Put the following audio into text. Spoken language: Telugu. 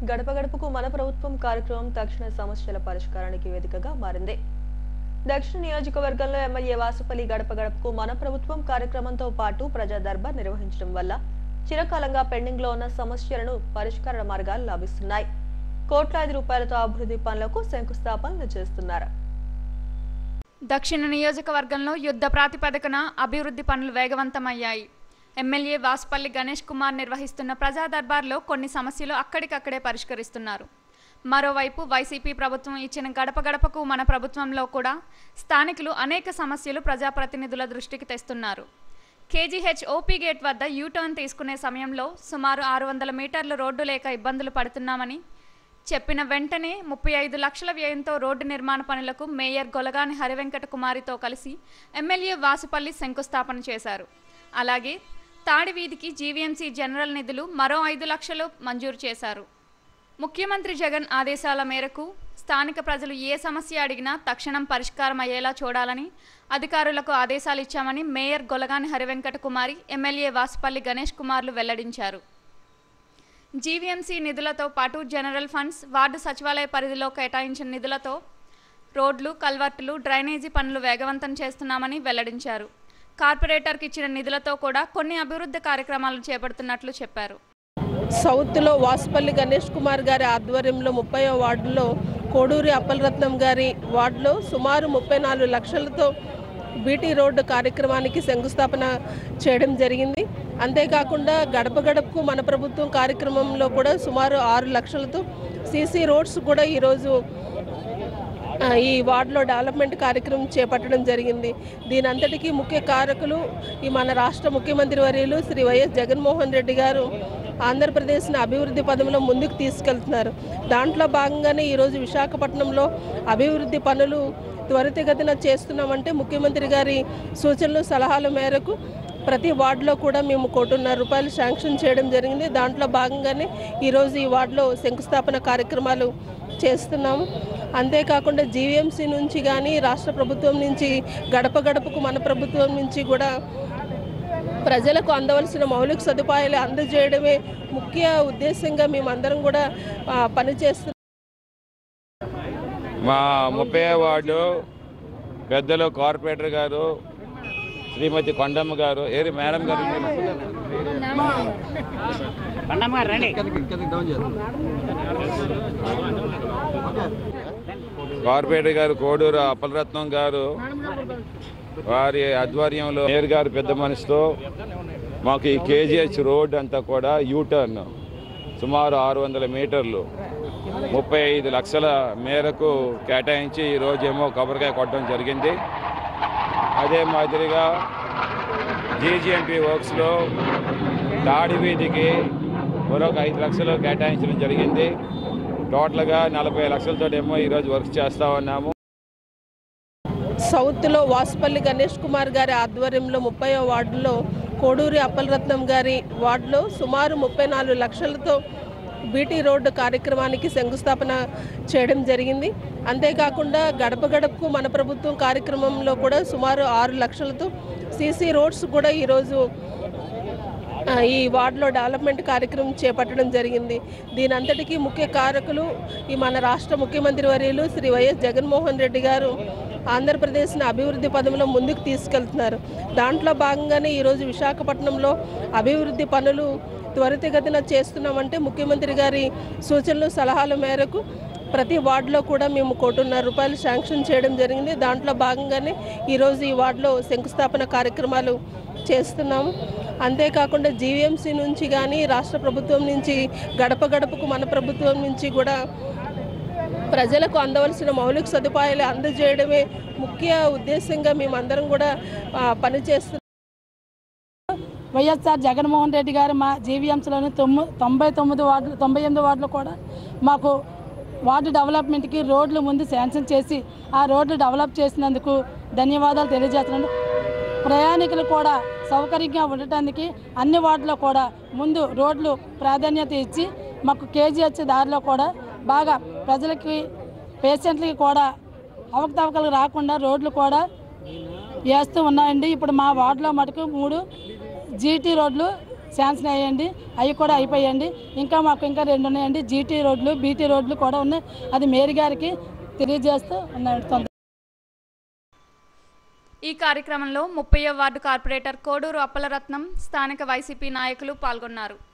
గడప గడపకు మన ప్రభుత్వం కార్యక్రమం తక్షణ సమస్యల పరిష్కారానికి వేదికగా మారింది. దక్షిణ నియోజకవర్గంలో ఎమ్మెల్యే వాసుపల్లి గడప గడపకు మన ప్రభుత్వం కార్యక్రమంతో పాటు ప్రజా దర్బార్ నిర్వహించడం వల్ల చిరకాలంగా పెండింగ్ లో ఉన్న సమస్యలను పరిష్కార మార్గాలు లభిస్తున్నాయి. కోట్లాది రూపాయలతో అభివృద్ధి పనులకు శంకుస్థాపనలు చేస్తున్నారు. దక్షిణ నియోజకవర్గంలో యుద్ధ ప్రాతిపదికన అభివృద్ధి పనులు వేగవంతమయ్యాయి. ఎమ్మెల్యే వాసుపల్లి గణేష్ కుమార్ నిర్వహిస్తున్న ప్రజా దర్బార్లో కొన్ని సమస్యలు అక్కడికక్కడే పరిష్కరిస్తున్నారు. మరోవైపు వైసీపీ ప్రభుత్వం ఇచ్చిన గడప గడపకు మన ప్రభుత్వంలో కూడా స్థానికులు అనేక సమస్యలు ప్రజాప్రతినిధుల దృష్టికి తెస్తున్నారు. కేజీహెచ్ ఓపీ గేట్ వద్ద యూటర్న్ తీసుకునే సమయంలో సుమారు 600 మీటర్ల రోడ్డు లేక ఇబ్బందులు పడుతున్నామని చెప్పిన వెంటనే 35 లక్షల వ్యయంతో రోడ్డు నిర్మాణ పనులకు మేయర్ గొలగాని హరివెంకట కుమారితో కలిసి ఎమ్మెల్యే వాసుపల్లి శంకుస్థాపన చేశారు. అలాగే తాడి వీధికి జీవీఎంసీ జనరల్ నిధులు మరో 5 లక్షలు మంజూరు చేశారు. ముఖ్యమంత్రి జగన్ ఆదేశాల మేరకు స్థానిక ప్రజలు ఏ సమస్య అడిగినా తక్షణం పరిష్కారం అయ్యేలా చూడాలని అధికారులకు ఆదేశాలు ఇచ్చామని మేయర్ గొలగాని హరివెంకట కుమారి, ఎమ్మెల్యే వాసుపల్లి గణేష్ కుమార్లు వెల్లడించారు. జీవీఎంసీ నిధులతో పాటు జనరల్ ఫండ్స్, వార్డు సచివాలయ పరిధిలో కేటాయించిన నిధులతో రోడ్లు, కల్వర్టులు, డ్రైనేజీ పనులు వేగవంతం చేస్తున్నామని వెల్లడించారు. కార్పొరేటర్కి ఇచ్చిన నిధులతో కూడా కొన్ని అభివృద్ధి కార్యక్రమాలు చేపడుతున్నట్లు చెప్పారు. సౌత్లో వాసుపల్లి గణేష్ కుమార్ గారి ఆధ్వర్యంలో 30వ వార్డులో కోడూరి అప్పలరత్నం గారి వార్డులో సుమారు 34 లక్షలతో బీటీ రోడ్డు కార్యక్రమానికి శంకుస్థాపన చేయడం జరిగింది. అంతేకాకుండా గడప గడపకు మన ప్రభుత్వం కార్యక్రమంలో కూడా సుమారు 6 లక్షలతో సీసీ రోడ్స్ కూడా ఈరోజు ఈ వార్డులో డెవలప్మెంట్ కార్యక్రమం చేపట్టడం జరిగింది. దీని అంతటికీ ముఖ్య కారకులు ఈ మన రాష్ట్ర ముఖ్యమంత్రి వర్యులు శ్రీ వైఎస్ జగన్మోహన్ రెడ్డి గారు ఆంధ్రప్రదేశ్ని అభివృద్ధి పదంలో ముందుకు తీసుకెళ్తున్నారు. దాంట్లో భాగంగానే ఈరోజు విశాఖపట్నంలో అభివృద్ధి పనులు త్వరితగతిన చేస్తున్నామంటే ముఖ్యమంత్రి గారి సూచనలు సలహాల మేరకు ప్రతి వార్డులో కూడా మేము 1,50,00,000 రూపాయలు శాంక్షన్ చేయడం జరిగింది. దాంట్లో భాగంగానే ఈరోజు ఈ వార్డులో శంకుస్థాపన కార్యక్రమాలు చేస్తున్నాము. అంతేకాకుండా జీవీఎంసీ నుంచి కానీ రాష్ట్ర ప్రభుత్వం నుంచి గడప గడపకు మన ప్రభుత్వం నుంచి కూడా ప్రజలకు అందవలసిన మౌలిక సదుపాయాలు అందజేయడమే ముఖ్య ఉద్దేశంగా మేమందరం కూడా పనిచేస్తున్నాం. మా 30వ వార్డు పెద్దలు కార్పొరేటర్ గారు శ్రీమతి కొండమ్మ గారు, మేడం గారు, కార్పొరేటర్ గారు కోడూరు అప్పలరత్నం గారు వారి ఆధ్వర్యంలో మేయర్ గారు పెద్ద మనసుతో మాకు ఈ కేజీహెచ్ రోడ్ అంతా కూడా యూటర్న్ సుమారు 600 మీటర్లు 35 లక్షల మేరకు కేటాయించి ఈరోజేమో కొబ్బరికాయ కొట్టడం జరిగింది. అదే మాదిరిగా జీజీఎంపీ వర్క్స్లో తాడి వీధికి మరొక 5 లక్షలు కేటాయించడం జరిగింది. టోటల్గా 40 లక్షలతో ఏమో ఈరోజు వర్క్ చేస్తూ ఉన్నాము. సౌత్లో వాసుపల్లి గణేష్ కుమార్ గారి ఆధ్వర్యంలో 30వ వార్డులో కోడూరి అప్పలరత్నం గారి వార్డులో సుమారు 34 లక్షలతో బీటీ రోడ్డు కార్యక్రమానికి శంకుస్థాపన చేయడం జరిగింది. అంతేకాకుండా గడప గడపకు మన ప్రభుత్వం కార్యక్రమంలో కూడా సుమారు 6 లక్షలతో సీసీ రోడ్స్ కూడా ఈరోజు ఈ వార్డులో డెవలప్మెంట్ కార్యక్రమం చేపట్టడం జరిగింది. దీని అంతటికీ ముఖ్య కారకులు ఈ మన రాష్ట్ర ముఖ్యమంత్రి వర్యులు శ్రీ వైఎస్ జగన్మోహన్ రెడ్డి గారు ఆంధ్రప్రదేశ్ని అభివృద్ధి పదంలో ముందుకు తీసుకెళ్తున్నారు. దాంట్లో భాగంగానే ఈరోజు విశాఖపట్నంలో అభివృద్ధి పనులు త్వరితగతిన చేస్తున్నామంటే ముఖ్యమంత్రి గారి సూచనలు సలహాల మేరకు ప్రతి వార్డులో కూడా మేము 1,50,00,000 రూపాయలు శాంక్షన్ చేయడం జరిగింది. దాంట్లో భాగంగానే ఈరోజు ఈ వార్డులో శంకుస్థాపన కార్యక్రమాలు చేస్తున్నాము. అంతేకాకుండా జీవీఎంసీ నుంచి కానీ రాష్ట్ర ప్రభుత్వం నుంచి గడప గడపకు మన ప్రభుత్వం నుంచి కూడా ప్రజలకు అందవలసిన మౌలిక సదుపాయాలు అందజేయడమే ముఖ్య ఉద్దేశంగా మేమందరం కూడా పనిచేస్తున్నాం. వైఎస్ఆర్ జగన్మోహన్ రెడ్డి గారు మా జీవీఎంసీలోని 98 వార్డులు కూడా మాకు వార్డు డెవలప్మెంట్కి రోడ్లు ముందు శాంక్షన్ చేసి ఆ రోడ్లు డెవలప్ చేసినందుకు ధన్యవాదాలు తెలియజేస్తున్నాను. ప్రయాణికులు కూడా సౌకర్యంగా ఉండటానికి అన్ని వార్డులో కూడా ముందు రోడ్లు ప్రాధాన్యత ఇచ్చి మాకు కేజీహెచ్ దారిలో కూడా బాగా ప్రజలకి, పేషెంట్లకి కూడా అవకతవకలు రాకుండా రోడ్లు కూడా వేస్తూ ఉన్నాయండి. ఇప్పుడు మా వార్డులో మటుకు 3 జీటీ రోడ్లు శాంక్షన్ అయ్యండి, అవి కూడా అయిపోయాయండి. ఇంకా మాకు ఇంకా 2 ఉన్నాయండి, జీటీ రోడ్లు బీటీ రోడ్లు కూడా ఉన్నాయి. అది మేయర్ గారికి తెలియజేస్తూ ఉన్నాయి. ఈ కార్యక్రమంలో 30వ వార్డు కార్పొరేటర్ కోడూరు అప్పలరత్నం, స్థానిక వైసీపీ నాయకులు పాల్గొన్నారు.